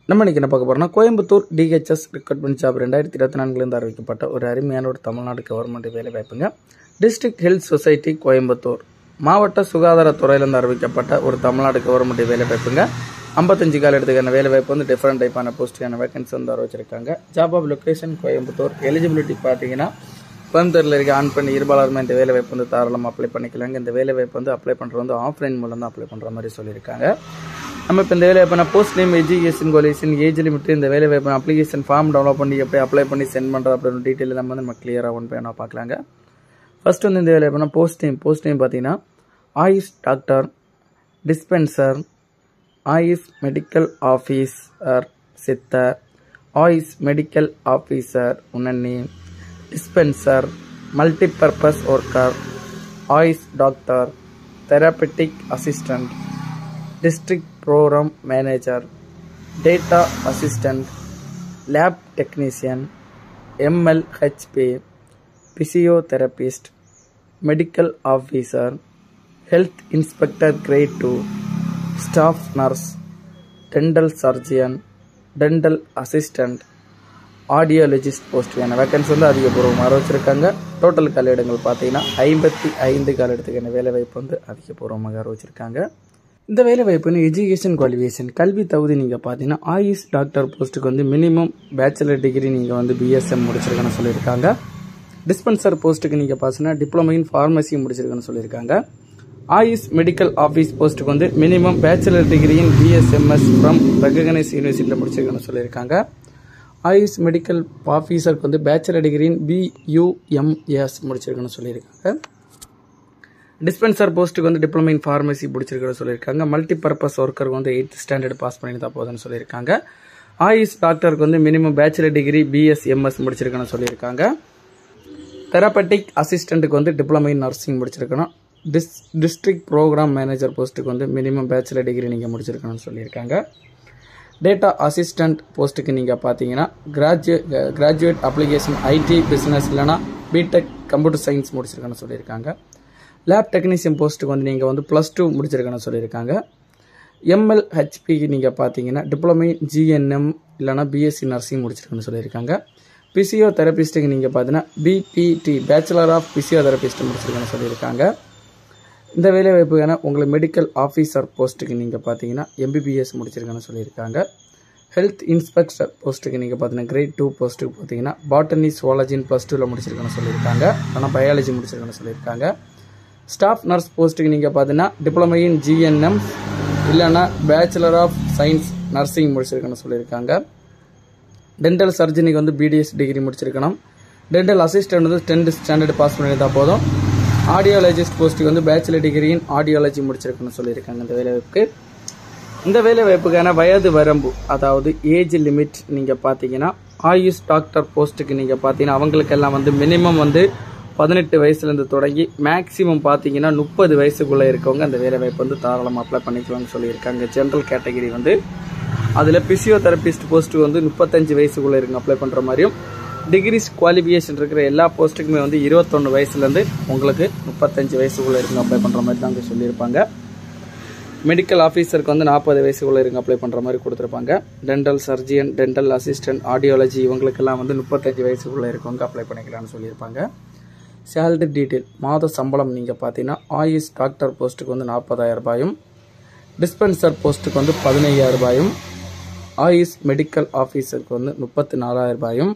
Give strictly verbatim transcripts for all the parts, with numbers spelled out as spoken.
நம்ம இன்னைக்கு என்ன பார்க்க போறோம்னா கோயம்புத்தூர் டிஹெச்எஸ் ரெக்ரூட்மெண்ட் ஜாப் ரெண்டாயிரத்தி இருபத்தி நான்குலேருந்து அறிவிக்கப்பட்ட ஒரு அருமையான ஒரு தமிழ்நாடு கவர்மெண்ட் வேலை வாய்ப்புங்க. டிஸ்ட்ரிக்ட் ஹெல்த் சொசைட்டி கோயம்புத்தூர் மாவட்ட சுகாதாரத்துறையிலிருந்து அறிவிக்கப்பட்ட ஒரு தமிழ்நாடு கவர்மெண்ட் வேலை வாய்ப்புங்க. ஐம்பத்தஞ்சு கால எடுத்துக்கான வேலை வாய்ப்பு வந்து டிஃப்ரெண்ட் டைப்பான போஸ்ட்டுக்கான வேகன்சி வந்து அறிவிச்சிருக்காங்க. Job of location Coimbatore. Eligibility பார்த்தீங்கன்னா கோயம்புத்தூரில் இருக்க ஆன் பண்ணி இருபாலருமே இந்த வேலை வாய்ப்பு வந்து தாராளமாக அப்ளை பண்ணிக்கலாங்க. இந்த வேலை வாய்ப்பு வந்து அப்ளை பண்ணுறது வந்து ஆஃப்லைன் மூலம் தான் அப்ளை பண்ணுற மாதிரி சொல்லியிருக்காங்க. நம்ம இப்போ இந்த வேலை வாய்ப்பு post name, education qualification, age limit, இந்த வேலை வாய்ப்பு அப்ளிகேஷன் ஃபார்ம் டவுன்லோட் பண்ணி எப்படி அப்ளை பண்ணி சென்ட் பண்ணுறது அப்படின்னு டீட்டெயில் நம்ம வந்து நம்ம கிளியராக ஒன் பை ஒன்றா பார்க்கலாங்க. ஃபர்ஸ்ட் வந்து இந்த வேலை வாய்ப்பு போஸ்ட் நேம் போஸ்ட் நேம் பார்த்தீங்கன்னா AYUSH doctor, dispenser, AYUSH medical officer Siddha, AYUSH medical officer Unani, dispenser, multipurpose worker, AYUSH doctor, therapeutic assistant, district programme manager, data assistant, lab technician, MLHP, physiotherapist, medical officer, health inspector grade two, staff nurse, dental surgeon, dental assistant, audiologist post வேணும். Vacancy வந்து அதிகபூர்வமாக அறிவிச்சிருக்காங்க. Total கால இடங்கள் பார்த்தீங்கன்னா ஐம்பத்தி ஐந்து கால இடத்துக்கான வேலை வாய்ப்பு வந்து அதிகபூர்வமாக அறிவிச்சிருக்காங்க. இந்த வேலை வாய்ப்புன்னு எஜுகேஷன் குவாலிஃபிகேஷன் கல்வி தகுதி நீங்கள் பார்த்தீங்கன்னா ஆயுஷ் டாக்டர் போஸ்ட்டுக்கு வந்து மினிமம் பேச்சுலர் டிகிரி நீங்கள் வந்து பிஎஸ்எம் முடிச்சிருக்கேன்னு சொல்லியிருக்காங்க. டிஸ்பென்சர் போஸ்ட்டுக்கு நீங்கள் பார்த்தீங்கன்னா டிப்ளமோ இன் ஃபார்மசி முடிச்சிருக்கேன்னு சொல்லியிருக்காங்க. ஆயுஷ் மெடிக்கல் ஆஃபீஸ் போஸ்ட்டுக்கு வந்து minimum bachelor degree in BSMS from recognise யூனிவர்சிட்டியில் முடிச்சிருக்கேன்னு சொல்லியிருக்காங்க. ஆயுஷ் மெடிக்கல் ஆஃபீஸருக்கு வந்து பேச்சுலர் டிகிரி இன் பியூஎம்எஸ் முடிச்சிருக்கேன்னு சொல்லியிருக்காங்க. டிஸ்பென்சர் போஸ்ட்டுக்கு வந்து டிப்ளமோ இன் ஃபார்மசி முடிச்சிருக்கேன்னு சொல்லியிருக்காங்க. மல்டி பர்பஸ் ஒர்க்கருக்கு வந்து எயித் ஸ்டாண்டர்ட் பாஸ் பண்ணியிருந்தா போதுன்னு சொல்லியிருக்காங்க. ஆயுஷ் டாக்டருக்கு வந்து மினிமம் பேச்சுலர் டிகிரி பிஎஸ்எம்எஸ் முடிச்சிருக்கேன்னு சொல்லியிருக்காங்க. தெரபெட்டிக் அசிஸ்டண்ட்டுக்கு வந்து டிப்ளமோ இன் நர்சிங் முடிச்சிருக்கணும். டிஸ் டிஸ்ட்ரிக்ட் ப்ரோக்ராம் மேனேஜர் போஸ்ட்டுக்கு வந்து மினிமம் பேச்சுலர் டிகிரி நீங்கள் முடிச்சிருக்கணும்னு சொல்லியிருக்காங்க. டேட்டா அசிஸ்டண்ட் போஸ்ட்டுக்கு நீங்கள் பார்த்தீங்கன்னா graduate graduate application IT business இல்லைனா பிடெக் கம்ப்யூட்டர் சயின்ஸ் முடிச்சிருக்கேன்னு சொல்லியிருக்காங்க. லேப் டெக்னீஷியன் போஸ்ட்டுக்கு வந்து நீங்கள் வந்து ப்ளஸ் டூ முடிச்சிருக்கேன்னு சொல்லியிருக்காங்க. எம்எல்ஹெச்பிக்கு நீங்கள் பார்த்தீங்கன்னா டிப்ளமோ ஜிஎன்எம் இல்லைனா பிஎஸ்சி நர்சிங் முடிச்சிருக்கேன்னு சொல்லியிருக்காங்க. பிசியோதெரபிஸ்ட்டுக்கு நீங்கள் பார்த்தீங்கன்னா பிபிடி பேச்சுலர் ஆஃப் பிசியோதெரபிஸ்ட் முடிச்சிருக்கேன்னு சொல்லியிருக்காங்க. இந்த வேலை வாய்ப்புக்கான உங்களுக்கு மெடிக்கல் ஆஃபீஸர் போஸ்ட்டுக்கு நீங்கள் பார்த்தீங்கன்னா எம்பிபிஎஸ் முடிச்சிருக்கேன்னு சொல்லியிருக்காங்க. ஹெல்த் இன்ஸ்பெக்டர் போஸ்ட்டுக்கு நீங்கள் பார்த்தீங்கன்னா கிரேட் டூ போஸ்ட்டுக்கு பார்த்தீங்கன்னா பாட்டனி சுவாலஜின் ப்ளஸ் டூவில் முடிச்சிருக்கேன்னு சொல்லியிருக்காங்க. ஆனால் பயாலஜி முடிச்சிருக்கேன்னு சொல்லியிருக்காங்க. ஸ்டாஃப் நர்ஸ் போஸ்ட்டுக்கு நீங்கள் பார்த்தீங்கன்னா டிப்ளமோ இன் ஜிஎன்எம் இல்லைனா பேச்சுலர் ஆஃப் சயின்ஸ் நர்சிங் முடிச்சிருக்கேன்னு சொல்லியிருக்காங்க. டென்டல் சர்ஜனிக்கு வந்து பிடிஎஸ் டிகிரி முடிச்சிருக்கணும். டென்டல் அசிஸ்டன்ட் வந்து டென்த் ஸ்டாண்டர்ட் பாஸ் பண்ணியிருந்தால் போதும். ஆடியோலஜிஸ்ட் போஸ்ட்டுக்கு வந்து பேச்சுலர் டிகிரி இன் ஆடியோலஜி முடிச்சிருக்குன்னு சொல்லியிருக்காங்க. இந்த வேலை வாய்ப்புக்கு இந்த வேலை வாய்ப்புக்கான வயது வரம்பு அதாவது ஏஜ் லிமிட் நீங்கள் பார்த்தீங்கன்னா ஆயுஷ் டாக்டர் போஸ்ட்டுக்கு நீங்கள் பார்த்தீங்கன்னா அவங்களுக்கெல்லாம் வந்து மினிமம் வந்து பதினெட்டு வயசுலேருந்து தொடங்கி மேக்ஸிமம் பார்த்தீங்கன்னா முப்பது வயசுக்குள்ளே இருக்கவங்க அந்த வேலை வாய்ப்பு வந்து தாராளமாக அப்ளை பண்ணிக்கலாம்னு சொல்லியிருக்காங்க. ஜென்ரல் கேட்டகிரி வந்து அதில் பிசியோதெரபிஸ்ட் போஸ்ட்டு வந்து முப்பத்தஞ்சு வயசுக்குள்ளே இருக்குங்க அப்ளை பண்ணுற மாதிரியும், டிகிரிஸ் குவாலிஃபிகேஷன் இருக்கிற எல்லா போஸ்ட்டுக்குமே வந்து இருபத்தொன்று வயசுலேருந்து உங்களுக்கு முப்பத்தஞ்சு வயசுக்குள்ளே இருக்குங்க அப்ளை பண்ணுற மாதிரி தான் அங்கே சொல்லியிருப்பாங்க. மெடிக்கல் ஆஃபீஸருக்கு வந்து நாற்பது வயசுக்குள்ளே இருங்க அப்ளை பண்ணுற மாதிரி கொடுத்துருப்பாங்க. Dental surgeon, dental assistant, audiology இவங்களுக்கெல்லாம் வந்து முப்பத்தஞ்சு வயசுக்குள்ளே இருக்கவங்க அப்ளை பண்ணிக்கலாம்னு சொல்லியிருப்பாங்க. சேலரி டீட்டெயில் மாத சம்பளம் நீங்கள் பார்த்தீங்கன்னா ஆயுஷ் டாக்டர் போஸ்ட்டுக்கு வந்து நாற்பதாயிரம் ரூபாயும், டிஸ்பென்சர் போஸ்ட்டுக்கு வந்து பதினையாயிரம் ரூபாயும், ஆயுஷ் மெடிக்கல் ஆஃபீஸருக்கு வந்து முப்பத்தி நாலாயிரம் ரூபாயும்,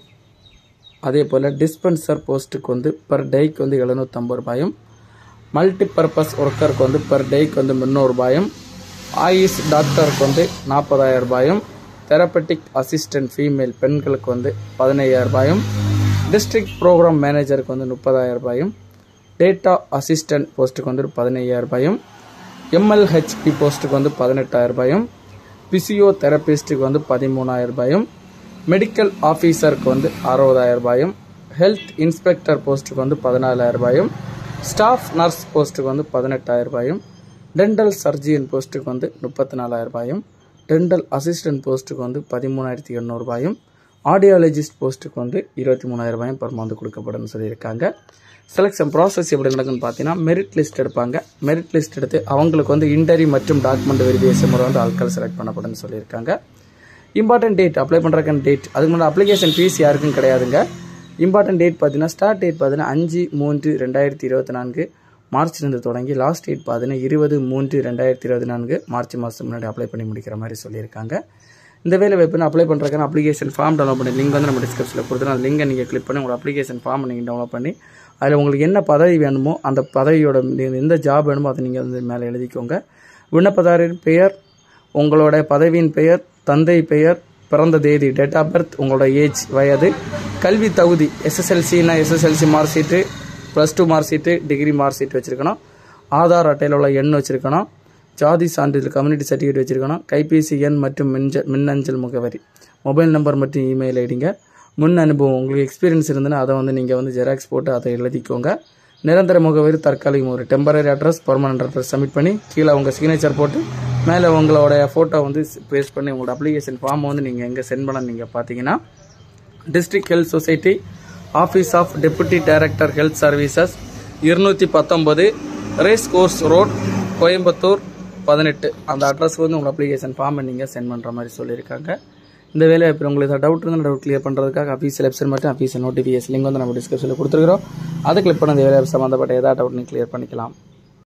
அதே போல் டிஸ்பென்சர் போஸ்ட்டுக்கு வந்து பர் டேக்கு வந்து எழுநூற்றம்பது ரூபாயும், மல்டி பர்பஸ் ஒர்க்கருக்கு வந்து பர் டேக்கு வந்து முந்நூறு ரூபாயும், ஆயுஷ் டாக்டருக்கு வந்து நாற்பதாயிரம் ரூபாயும், தெரபெட்டிக் அசிஸ்டன்ட் ஃபீமேல் பெண்களுக்கு வந்து பதினையாயிரம் ரூபாயும், டிஸ்ட்ரிக்ட் ப்ரோக்ராம் மேனேஜருக்கு வந்து முப்பதாயிரம் ரூபாயும், டேட்டா அசிஸ்டன்ட் போஸ்ட்டுக்கு வந்து பதினையாயிரம் ரூபாயும், எம்எல்ஹெச்பி போஸ்ட்டுக்கு வந்து பதினெட்டாயிரம் ரூபாயும், பிசியோதெரபிஸ்ட்டுக்கு வந்து பதிமூணாயிரம் ரூபாயும், மெடிக்கல் ஆஃபீஸருக்கு வந்து அறுபதாயிரம் ரூபாயும், ஹெல்த் இன்ஸ்பெக்டர் போஸ்ட்டுக்கு வந்து பதினாலாயிரம் ரூபாயும், ஸ்டாஃப் நர்ஸ் போஸ்ட்டுக்கு வந்து பதினெட்டாயிரம் ரூபாயும், டென்டல் சர்ஜியன் போஸ்ட்டுக்கு வந்து முப்பத்தி நாலாயிரம் ரூபாயும், டென்டல் அசிஸ்டன்ட் போஸ்ட்டுக்கு வந்து பதிமூணாயிரத்தி எண்ணூறு ரூபாயும், ஆடியோலஜிஸ்ட் போஸ்ட்டுக்கு வந்து இருபத்தி மூணாயிரம் ரூபாயும் பெர் மந்த் கொடுக்கப்படும் சொல்லியிருக்காங்க. செலெக்ஷன் ப்ராசஸ் எப்படி நடக்குன்னு பார்த்தீங்கன்னா மெரிட் லிஸ்ட் எடுப்பாங்க. மெரிட் லிஸ்ட் எடுத்து அவங்களுக்கு வந்து இன்டர்வியூ மற்றும் டாக்குமெண்ட் வெரிஃபிகேஷன் முறை வந்து ஆட்கள் செலக்ட் பண்ணப்படும்னு சொல்லியிருக்காங்க. இம்பார்ட்டன்ட் டேட் அப்ளை பண்ணுறக்கான டேட், அதுக்கு முன்னாடி அப்ளிகேஷன் ஃபீஸ் யாருக்கும் கிடையாதுங்க. இம்பார்ட்டன்ட் டேட் பார்த்தீங்கன்னா ஸ்டார்ட் டேட் பார்த்தீங்கன்னா அஞ்சு மூன்று ரெண்டாயிரத்தி இருபத்தி நான்கு மார்ச்லேருந்து தொடங்கி லாஸ்ட் டேட் பார்த்தீங்கன்னா இருபது மூன்று ரெண்டாயிரத்தி இருபத்தி நான்கு மார்ச் மாதம் முன்னாடி அப்ளை பண்ணி முடிக்கிற மாதிரி சொல்லியிருக்காங்க. இந்த வேலை வாய்ப்புன்னு அப்ளை பண்ணுறதுக்கான அப்ளிகேஷன் ஃபார்ம் டவுன்லோட் பண்ணி லிங்க் வந்து நம்ம டிஸ்கிரிப்ஷனில் கொடுத்துருவோம். அந்த லிங்கை நீங்கள் கிளிக் பண்ணி உங்களோட அப்ளிகேஷன் ஃபார்ம் நீங்கள் டவுன்லோட் பண்ணி அதில் உங்களுக்கு என்ன பதவி வேணுமோ அந்த பதவியோட எந்த ஜாப் வேணுமோ அதை நீங்கள் வந்து மேலே எழுதிக்கோங்க. விண்ணப்பதாரின் பெயர், உங்களோட பதவியின் பெயர், தந்தை பெயர், பிறந்த தேதி, டேட் ஆஃப் பர்த், உங்களோட ஏஜ் வயது, கல்வி தகுதி, எஸ்எஸ்எல்சினா SSLC mark sheet, plus two mark sheet, degree mark sheet வச்சுருக்கணும், ஆதார் அட்டையில் உள்ள எண் வச்சுருக்கணும், ஜாதி சான்றிதழ் கம்யூனிட்டி சர்டிஃபிகேட் வச்சுருக்கணும், கைபேசி எண் மற்றும் மின்ஜ மின்னஞ்சல் முகவரி, மொபைல் நம்பர் மற்றும் இமெயில் ஐடிங்க, முன் அனுபவம் உங்களுக்கு எக்ஸ்பீரியன்ஸ் இருந்ததுன்னா அதை வந்து நீங்கள் வந்து ஜெராக்ஸ் போட்டு அதை எழுதிக்கோங்க. நிரந்தர முகவரி, தற்காலிக முகவரி, temporary address, permanent address submit பண்ணி கீழே உங்கள் சிக்னேச்சர் போட்டு மேலே உங்களோட ஃபோட்டோ வந்து பேஸ்ட் பண்ணி உங்களோட அப்ளிகேஷன் ஃபார்மை வந்து நீங்கள் எங்கே சென்ட் பண்ண நீங்கள் பார்த்தீங்கன்னா district health society, office of deputy director health services, இருநூற்றி பத்தொம்பது ரேஸ் கோர்ஸ் ரோட், கோயம்புத்தூர் பதினெட்டு, அந்த அட்ரஸ்க்கு வந்து உங்கள் அப்ளிகேஷன் ஃபார்மை நீங்கள் சென்ட் பண்ணுற மாதிரி சொல்லியிருக்காங்க. இந்த வேலை இப்போ உங்களுக்கு டவுட் இருந்தால் டவுட் கிளியர் பண்ணுறதுக்காக அஃபீஷியல் வெப்சைட் மட்டும் அஃபீஷியல் நோட்டிஃபிகேஷன் லிங்க் வந்து நம்ம டிஸ்கிரிப்ஷனில் கொடுத்துருக்கிறோம். அதை கிளிக் பண்ண இந்த வேலை சம்மந்தப்பட்ட ஏதாவது டவுட் நீங்கள் கிளியர் பண்ணிக்கலாம்.